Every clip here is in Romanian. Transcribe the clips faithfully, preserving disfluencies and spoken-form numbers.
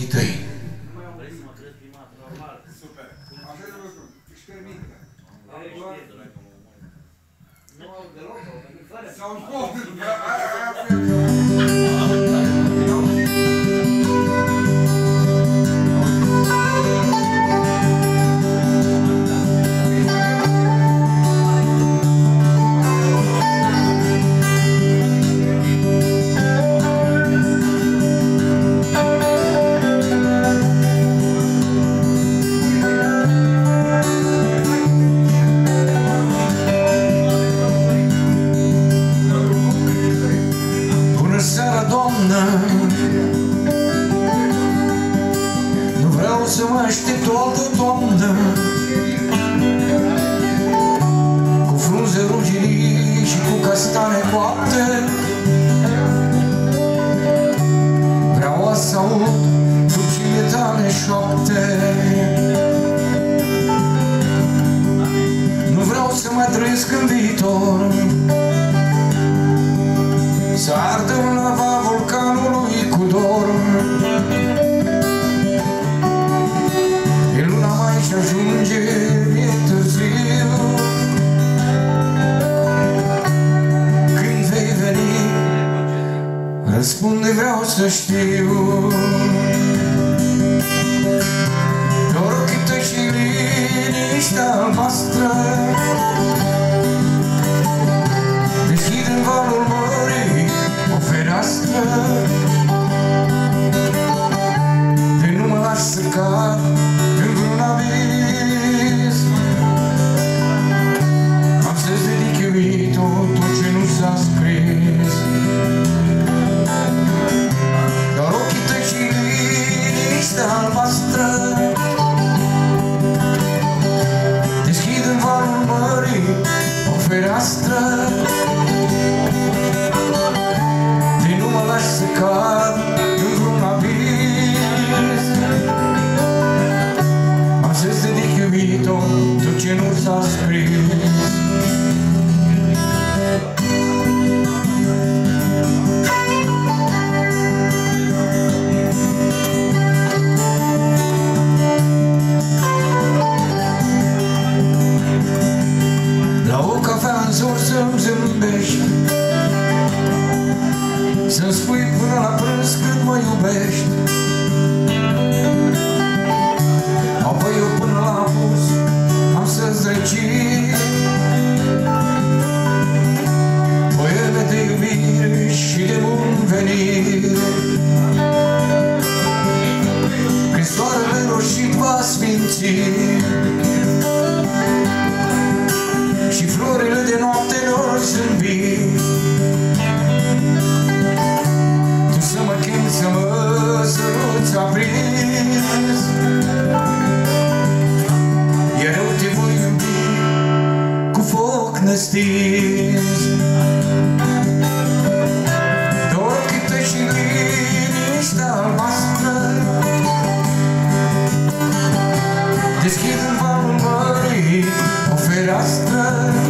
ochii tăi. Super. Așa de lucru. Își permite. Nu au deloc, au venit fără. S-au zbot. Nu vreau să mă aștept o altă toamnă cu frunze ruginii și cu castane coapte. Vreau să aud sucile tale șoapte. Nu vreau să mai trăiesc în viitor, să ardă în lava vulcanului cu dor. E luna mai și ajunge, e târziu. Când vei veni, răspunde, vreau să știu. Doar ochii tăi și liniștea albastră deschid în valul mării o fereastră. De nu mă las să cad în vreun abis. Am să-ți dedic iubito tot ce nu s-a scris. Doar ochii tăi și liniștea albastră deschid în valul mării o fereastră. De nu mă lași să cad în vreun abis. Am să-ți dedic iubito tot ce nu s-a scris. La o cafea în zor să-mi zâmbești, să-mi spui până la prânz cât mă iubești. Apoi eu până la apus am să-ți recit poeme de iubire și de bun venit. Când soarele roșit va sfinți și florile de noapte n-or zâmbi, tu să mă chemi, să mă săruți aprins, iar eu te voi iubi cu foc nestins. Doar ochii tăi și liniștea albastră deschid în valul mării o fereastră.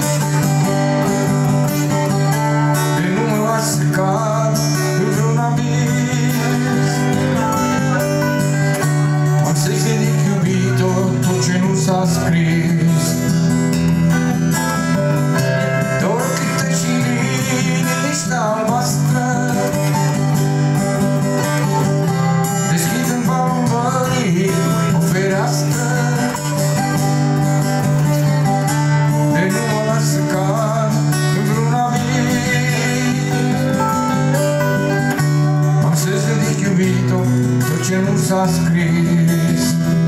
De nu mă lași să cad în vreun abis. Am să-ți dedic iubito tot ce nu s-a scris. Doar ochii tăi și liniștea albastră deschid în valul mării o fereastră. De nu mă las să cad în vreun abis. Am să-ți dedic iubito tot ce nu s-a scris.